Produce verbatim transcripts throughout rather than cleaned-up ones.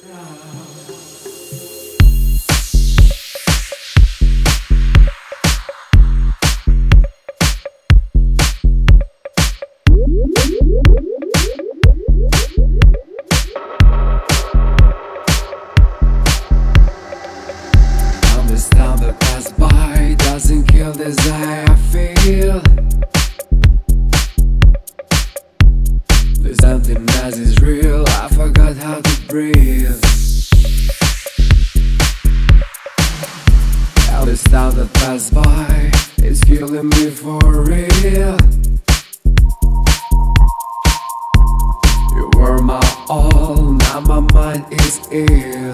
Desire I feel. This emptiness is real. I forgot how to breathe. All this time that passed by is killing me for real. You were my all, now my mind is ill.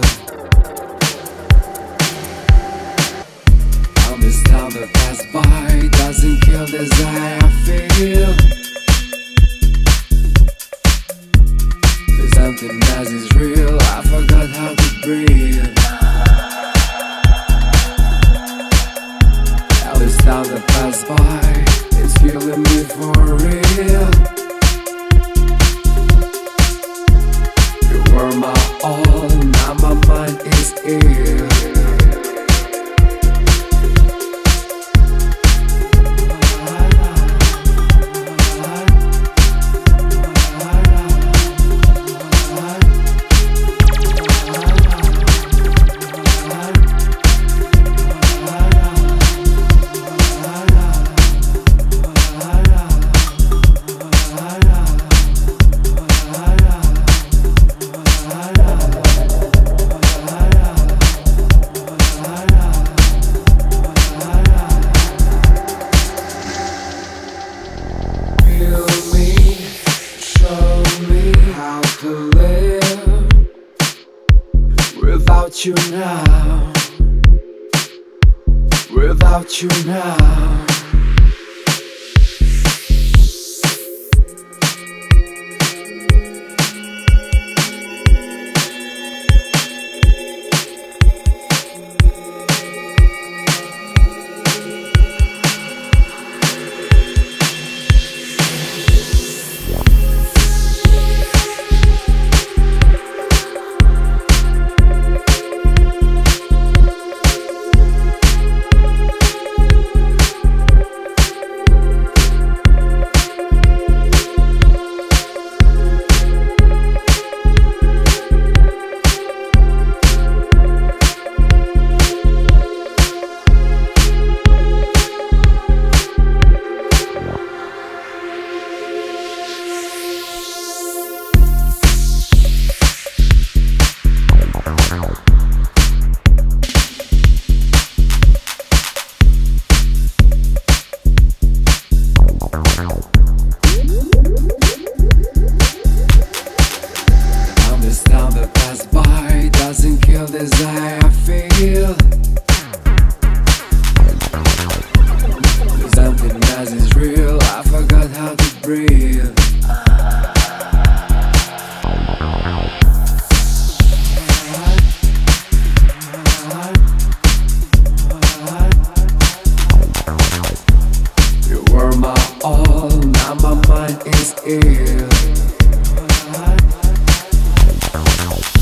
This time that passed by doesn't kill desire I feel. This emptiness is real. I forgot how to breathe. All this time that passed by is killing me for real. You were my all, now my mind is ill. Without you now, without you now. Desire I feel. This emptiness is real. I forgot how to breathe. You were my all, now my mind is ill.